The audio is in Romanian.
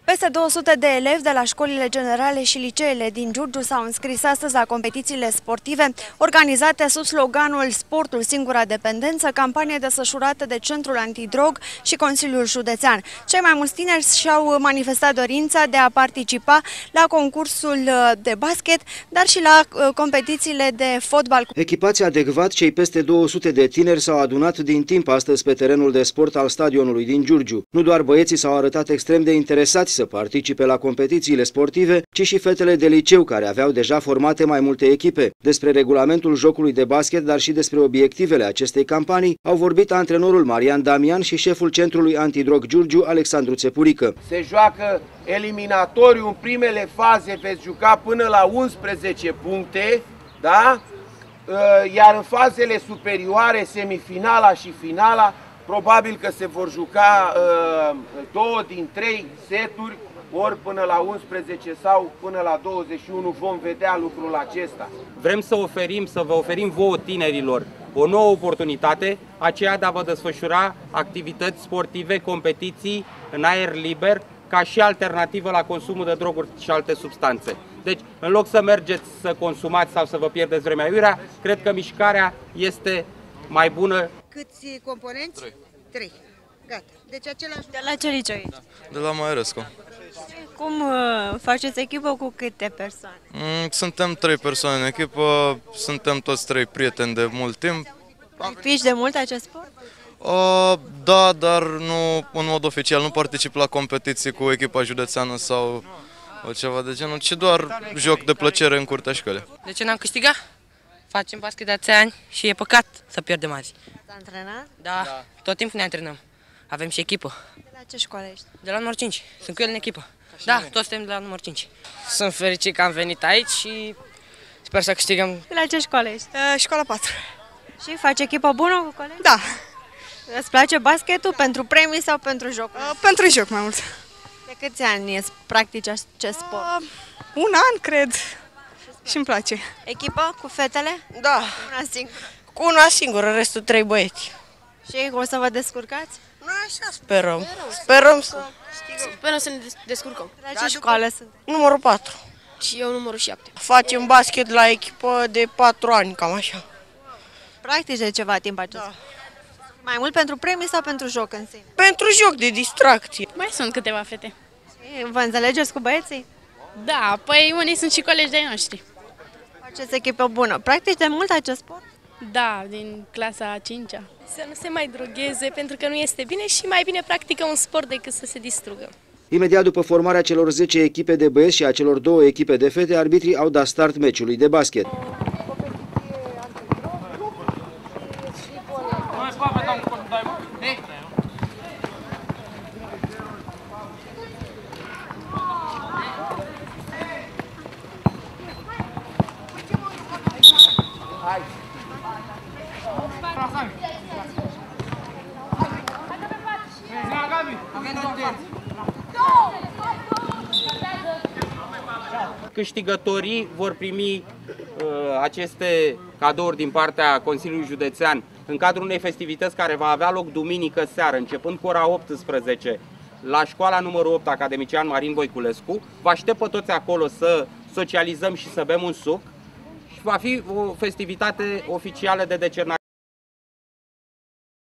Peste 200 de elevi de la școlile generale și liceele din Giurgiu s-au înscris astăzi la competițiile sportive organizate sub sloganul Sportul Singura Dependență, campanie desfășurată de Centrul Antidrog și Consiliul Județean. Cei mai mulți tineri și-au manifestat dorința de a participa la concursul de basket, dar și la competițiile de fotbal. Echipați adecvat, cei peste 200 de tineri s-au adunat din timp astăzi pe terenul de sport al stadionului din Giurgiu. Nu doar băieții s-au arătat extrem de interesați să participe la competițiile sportive, ci și fetele de liceu, care aveau deja formate mai multe echipe. Despre regulamentul jocului de basket, dar și despre obiectivele acestei campanii, au vorbit antrenorul Marian Damian și șeful Centrului Antidrog Giurgiu, Alexandru Țepurică. Se joacă eliminatoriu, în primele faze veți juca până la 11 puncte, da? Iar în fazele superioare, semifinala și finala, probabil că se vor juca 2 din 3 seturi, ori până la 11 sau până la 21, vom vedea lucrul acesta. Vrem să vă oferim vouă tinerilor o nouă oportunitate, aceea de a vă desfășura activități sportive, competiții în aer liber, ca și alternativă la consumul de droguri și alte substanțe. Deci, în loc să mergeți să consumați sau să vă pierdeți vremea aiurea, cred că mișcarea este mai bună. Câți componenți? 3. Gata. Deci același. De la ce liceu ești? De la Maiorescu. Cum faceți echipă, cu câte persoane? Suntem 3 persoane în echipă, suntem toți 3 prieteni de mult timp. Practici de mult acest sport? Da, dar nu în mod oficial, nu particip la competiții cu echipa județeană sau ceva de genul, ci doar joc de plăcere în curtea școlii. De ce n-am câștigat? Facem basket de atâția ani și e păcat să pierdem azi. Ați antrenat? Da, tot timpul ne antrenăm. Avem și echipă. De la ce școală ești? De la număr 5. Sunt cu el în echipă. Da, toți suntem de la număr 5. Sunt fericit că am venit aici și sper să câștigăm. De la ce școală ești? Școala 4. Și faci echipă bună cu colegi? Da. Îți place basketul pentru premii sau pentru joc? Pentru joc mai mult. De câți ani practici acest sport? Un an, cred. Și îmi place. Echipă cu fetele? Da, Una singură. cu una singură, restul 3 băieți. Și o să vă descurcați? Nu așa sperăm. Sperăm să ne descurcăm. De la ce școală sunt? Numărul 4. Și eu numărul 7. Facem basket la echipă de 4 ani, cam așa. Practici de ceva timp acest sport. Mai mult pentru premii sau pentru joc în sine? Pentru joc de distracție. Mai sunt câteva fete. Și vă înțelegeți cu băieții? Da, păi unii sunt și colegi de-ai noștri. Faceți echipă bună. Practici de mult acest sport? Da, din clasa a 5-a. Să nu se mai drogheze, pentru că nu este bine și mai bine practică un sport decât să se distrugă. Imediat după formarea celor 10 echipe de băieți și a celor 2 echipe de fete, arbitrii au dat start meciului de basket. Câștigătorii vor primi aceste cadouri din partea Consiliului Județean în cadrul unei festivități care va avea loc duminică seară, începând cu ora 18, la școala numărul 8, Academician Marin Voiculescu. Vă aștept pe toți acolo să socializăm și să bem un suc și va fi o festivitate oficială de decernare.